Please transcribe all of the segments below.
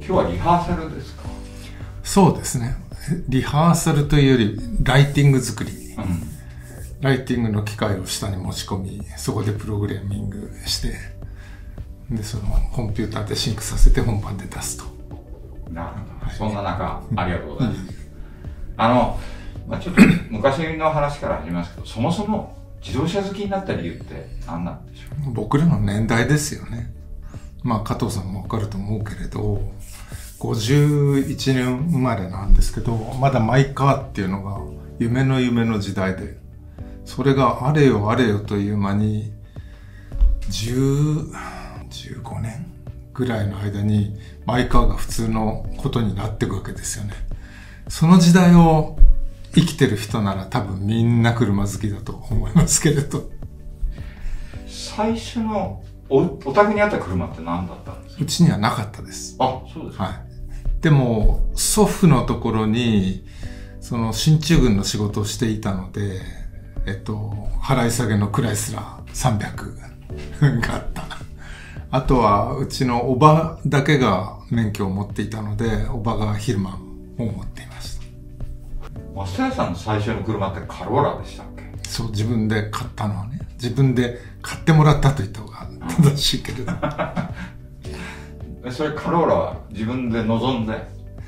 今日はリハーサルですか？ そうですね。リハーサルというよりライティング作り、ライティングの機械を下に持ち込み、そこでプログラミングして、でそのコンピューターでシンクさせて本番で出すと。 なるほど、そんな中、ありがとうございます。ちょっと昔の話から始めますけど、そもそも自動車好きになった理由って何なんでしょう？ 僕らの年代ですよね。加藤さんもわかると思うけれど、51年生まれなんですけど、まだマイカーっていうのが夢の時代で、それがあれよあれよという間に15年ぐらいの間にマイカーが普通のことになっていくわけですよね。その時代を生きてる人なら多分みんな車好きだと思いますけれど。 最初のお宅にあった車って何だったんですか？ うちにはなかったです。 あ、そうですか。 はい。でも祖父のところにその進駐軍の仕事をしていたので、払い下げのクライスラー300があった。あとはうちのおばだけが免許を持っていたので、おばがヒルマンを持っていました。 増谷さんの最初の車ってカローラでしたっけ？ そう、自分で買ったのはね、自分で買ってもらったと言った方が正しいけれど。 それカローラは自分で望んで？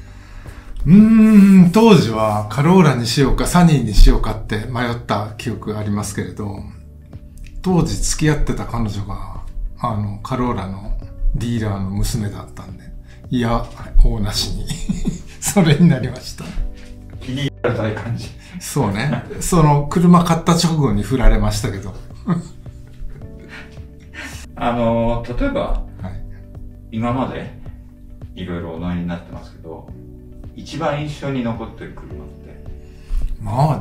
当時はカローラにしようかサニーにしようかって迷った記憶がありますけれど、当時付き合ってた彼女がカローラのディーラーの娘だったんで、いや大なしにそれになりました。 気に入られたい感じ。 そうね。その車買った直後に振られましたけど。 例えば、今までいろいろお乗りになってますけど、一番印象に残ってる車って？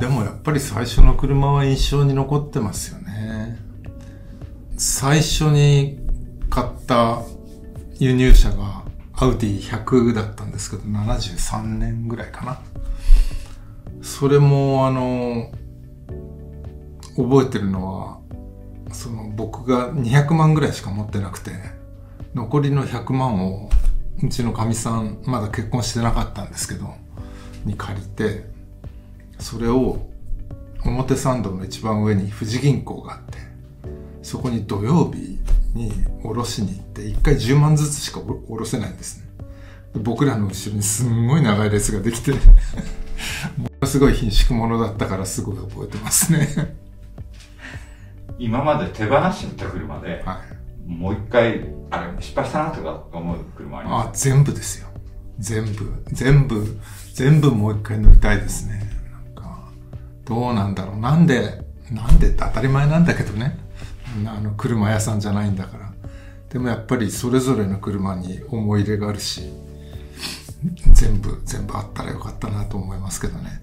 でもやっぱり最初の車は印象に残ってますよね。最初に買った輸入車がアウディ100だったんですけど、73年ぐらいかな。それも覚えてるのは、僕が200万ぐらいしか持ってなくて、残りの100万をうちのかみさん、まだ結婚してなかったんですけどに借りて、それを表参道の一番上に富士銀行があって、そこに土曜日に下ろしに行って、1回10万ずつしか下ろせないんですね。僕らの後ろにすんごい長い列ができてものすごい貧縮物だったからすごい覚えてますね。 今まで手放しちゃった車で、もう一回失敗したなとか思う車あります？ 全部ですよ。全部もう一回乗りたいですね。どうなんだろう。なんでって当たり前なんだけどね。車屋さんじゃないんだから。でもやっぱりそれぞれの車に思い入れがあるし、全部あったらよかったなと思いますけどね。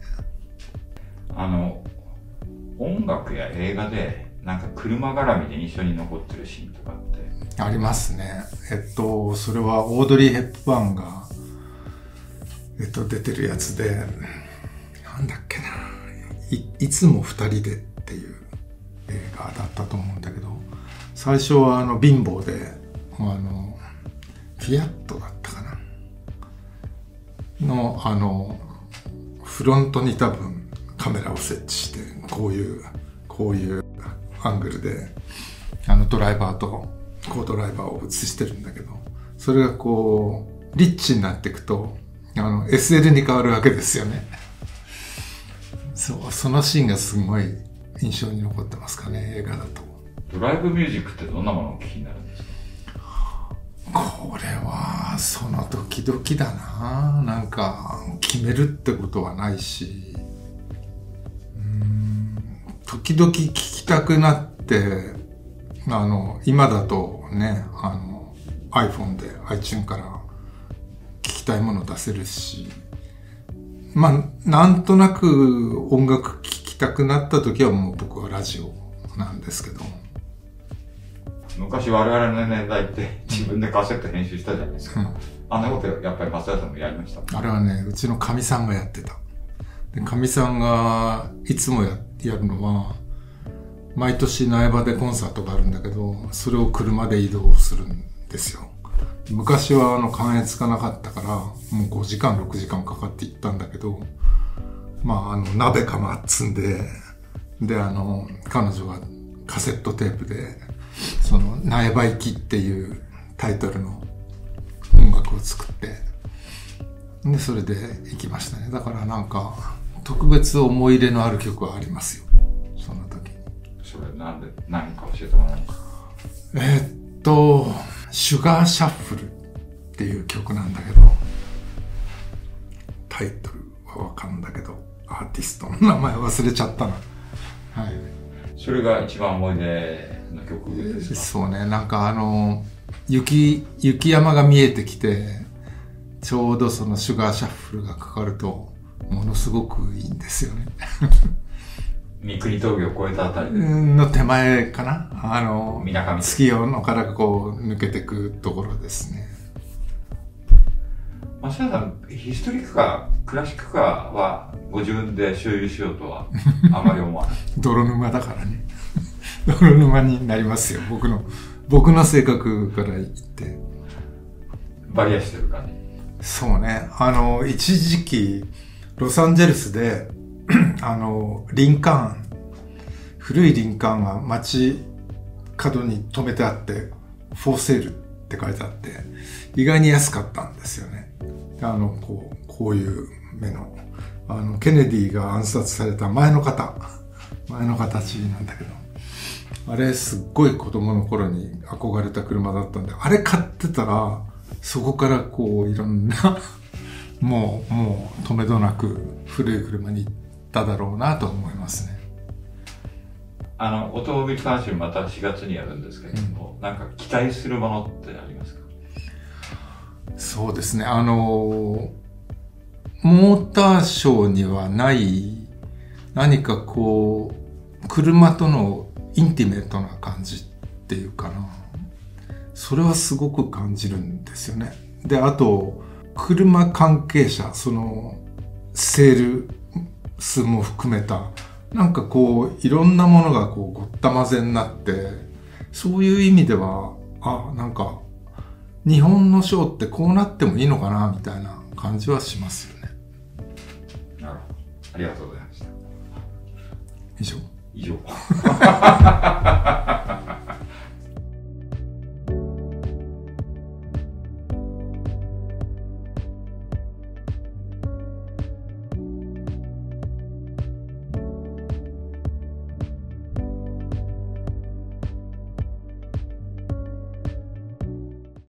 音楽や映画でなんか車絡みで印象に残ってるシーンとかってありますね。それはオードリー・ヘップバーンが出てるやつで、なんだっけな、いつも二人でっていう映画だったと思うんだけど、最初は貧乏でフィアットだったかなのフロントに多分カメラを設置して、こういうアングルでドライバーとコードライバーを映してるんだけど、それがこうリッチになっていくとSL に変わるわけですよね。そのシーンがすごい印象に残ってますかね、映画だと。 ドライブミュージックってどんなものをお聴きになるんですか？ これはその時々だな。なんか決めるってことはないし、時々聞きたくなって、今だとね、iPhone で iTunes から聞きたいもの出せるし、なんとなく音楽聴きたくなった時はもう僕はラジオなんですけど。 昔我々の年代って自分でカセット編集したじゃないですか。あんなことやっぱり増谷さんもやりました？ あれはね、うちのかみさんがやってた。で、かみさんがいつもやるのは、毎年苗場でコンサートがあるんだけど、それを車で移動するんですよ。 昔は関越がなかったから、もう5時間、6時間かかって行ったんだけど、鍋釜積んで、で、彼女がカセットテープで、苗場行きっていうタイトルの音楽を作って、で、それで行きましたね。だから特別思い入れのある曲はありますよ。その時に。 それ何か教えてもらえますか？ シュガーシャッフルっていう曲なんだけど、タイトルはわかんだけど、アーティストの名前忘れちゃったな。はい。 それが一番思い出の曲ですか？ そうね、雪山が見えてきて、ちょうどそのシュガーシャッフルがかかると、ものすごくいいんですよね。 三国峠を越えたあたりの手前かな。 水上月夜のから抜けてくところですね。 松田さん、ヒストリックカー、クラシックカーはご自分で所有しようとはあまり思わない。 泥沼だからね。泥沼になりますよ。僕の性格から言って。 バリアしてる感じ。 そうね。一時期、ロサンゼルスで、リンカーン、古いリンカーンが街角に止めてあって、フォーセールって書いてあって、意外に安かったんですよね。こういう目の、ケネディが暗殺された前の形なんだけど、あれすっごい子供の頃に憧れた車だったんで、あれ買ってたら、そこからいろんな、もう止めどなく古い車に行っただろうなと思いますね。 オトモビル監修また4月にやるんですけれども、なんか期待するものってありますか？ そうですね。モーターショーにはない何か車とのインティメートな感じっていうかな。それはすごく感じるんですよね。で、あと、車関係者、セールスも含めた、いろんなものがごった混ぜになって、そういう意味では、日本のショーってこうなってもいいのかな、みたいな感じはしますよね。 なるほど。ありがとうございました。 以上。